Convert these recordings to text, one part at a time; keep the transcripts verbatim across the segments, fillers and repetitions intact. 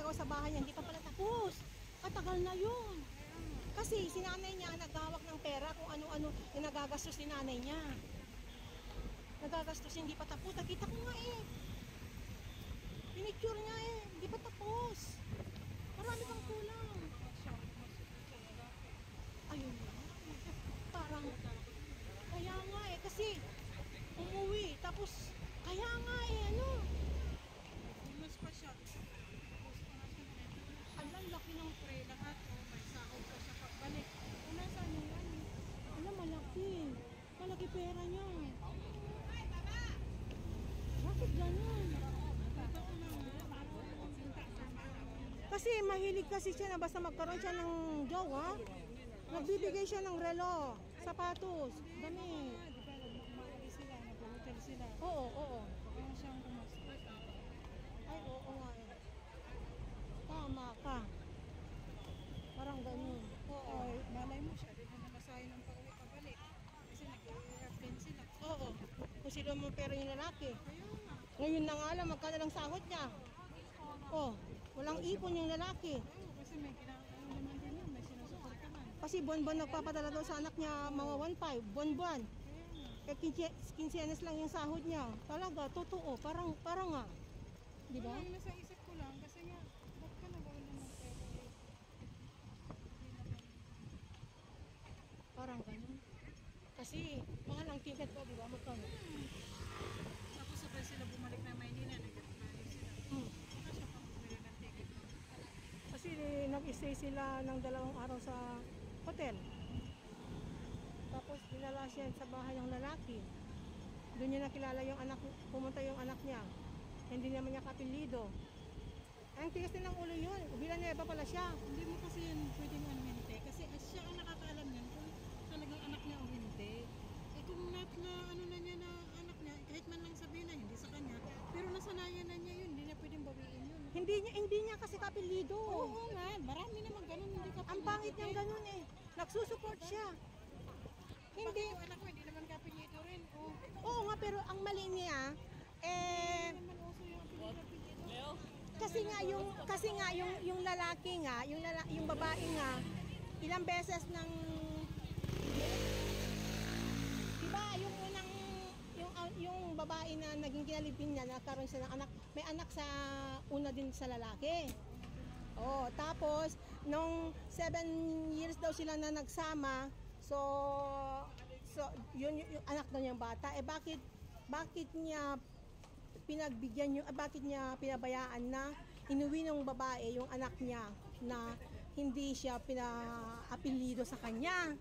daw sa bahay niya, hindi pa pala tapos. Katagal na yun. Kasi si nanay niya naghawak ng pera kung ano-ano yung nagagastos ni nanay niya. Nagagastos, hindi pa tapos. Nakita ko nga eh. Pinicture niya eh, hindi pa tapos. Marami pang kulang. Ayun na. Parang, kaya nga eh, kasi umuwi, tapos, kaya nga eh, ano. Mas pa siya. Alam, laki ng Pre, lahat o may sahod pa siya pagbalik. Una sa ano yan eh. alam, malaki. Malaki pera niya. Bakit ganun? Nakita ko na Kasi mahilig kasi siya na basta magkaroon siya ng jowa, nagbibigay siya ng relo, sapatos, damit. di ba, maalis sila, nag-hotel sila. Oo, oo. Kaya siyang kumastos. Ay, oo nga eh. Tama ka. Parang ganun. Oo. Ay, malay mo siya, di ba namasahe ng pauwi pabalik. Kasi nag-i-rap din sila. Oo. Kung sino mo pera yung lalaki. Kaya nga. Ngayon na nga lang, magkano lang sahod niya. Oh, walang ipon yung lalaki. Oo, kasi may kinakaano naman din yun, may sinusuportahan. Kasi buwan-buwan nagpapadala daw sa anak niya mga one point five, buwan-buwan. Kaya nga. Eh, quinceañeras lang yung sahod niya. Talaga, totoo. Parang, parang nga. Di ba? Ang nasa isip ko lang, kasi nga, ba't ka nagawin ng pera eh? Parang ganun. Kasi, mahal ang ticket ko, di ba? Magkano? Tapos sabay sila bumalik na Maynila, nag-apply sila. Hmm. Baka siya pang bumili ng ticket. Kasi nag-stay sila ng dalawang araw sa hotel. Tapos dinala siya sa bahay ng lalaki. Doon niya nakilala yung anak, pumunta yung anak niya. Hindi naman niya kapilido. Ang tigas din ng ulo yun. Villanueva pala siya. Hindi mo kasi yun pwedeng ano hindi. Kasi as siya ang nakakaalam yan kung talagang anak niya o hindi. Eh kung not na ano na niya na anak niya, kahit man lang sabihin na hindi sa kanya, pero nasanayan na niya yun, hindi niya pwedeng bawiin yun. Hindi niya, hindi niya kasi kapilido. Oo nga, marami naman ganun hindi ka Ang pangit niyang ganun eh. Nagsusupport siya. Hindi. Hindi. Anak mo, hindi naman kapilito rin. Oh. Oo nga, pero ang mali niya, eh, Hindi naman uso yung kapilito. kasi nga yung kasi nga yung yung lalaki nga, yung lala, yung babae nga ilang beses nang diba yung unang yung yung babae na naging kinalipin niya, nagkaroon siya ng anak, may anak sa una din sa lalaki. Oh, tapos nung seven years daw sila na nagsama, so so yun yung, yung anak daw niyang bata. Eh bakit bakit niya pinagbigyan yung, ah, bakit niya pinabayaan na inuwi ng babae yung anak niya na hindi siya pina-apelido sa kanya.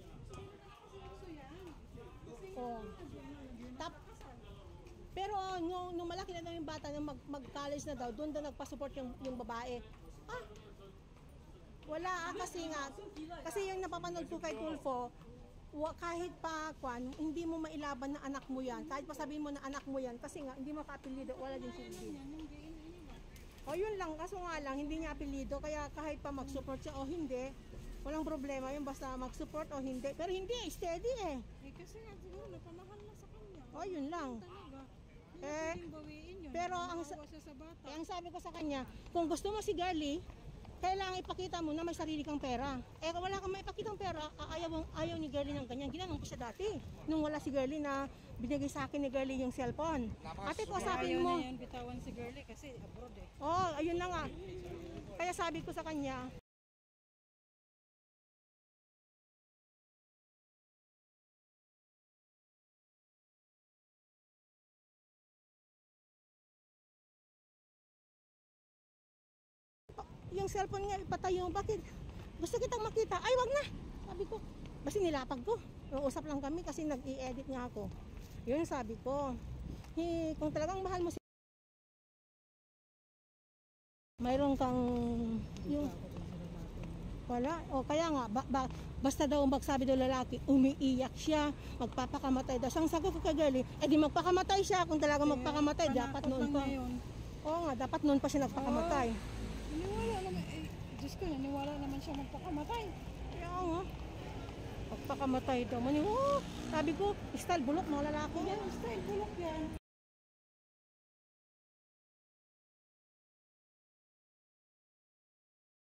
Oh. Tap, pero nung, nung malaki na daw yung bata, nung mag, mag-college na daw, doon daw nagpa-support yung, yung babae. Ah, wala ah, kasi nga, kasi yung napapanood ko kay Tulfo, wa, kahit pa kwan, hindi mo mailaban na anak mo yan. Kahit pa sabihin mo na anak mo yan, kasi nga hindi mo ka-apelido, wala din silbi. O yun lang, kaso nga lang, hindi niya apelido, kaya kahit pa mag-support siya o hindi, walang problema yun, basta mag-support o hindi. Pero hindi, steady eh. Eh kasi nga siguro napamahal na sa kanya. O yun lang. Talaga. Hindi Eh, pwedeng bawiin yun. pero ang Nakawa siya sa bata. Eh, ang sabi ko sa kanya, kung gusto mo si girlie, kailangan ipakita mo na may sarili kang pera. Eh, kung wala kang maipakitang pera, ayaw, ayaw ni girlie ng ganyan. Ginanong ko siya dati. Nung wala si girlie na binigay sa akin ni girlie yung cellphone. Ate ko, sabi Ayaw mo, na yan, bitawan si girlie kasi abroad eh. oh, ayun na nga. Kaya sabi ko sa kanya, yung cellphone nga ipatayo, bakit? Gusto kitang makita. Ay, wag na. Sabi ko, basta nilapag ko. Uusap lang kami kasi nag-i-edit nga ako. Yun sabi ko. Hi, kung talagang mahal mo si mayroon kang yung wala. O kaya nga, ba, ba, basta daw magsabi daw lalaki, umiiyak siya, magpapakamatay daw. Ang sagot ko kay girlie, eh di magpakamatay siya. Kung talagang magpakamatay, dapat noon pa. Oo nga, dapat noon pa siya nagpakamatay. Naniwala naman, eh, Diyos ko, naniwala naman siya magpakamatay. Kaya nga, magpakamatay daw. Mani, oh, sabi ko, style bulok mga lalaki. Yan, style, bulok yan.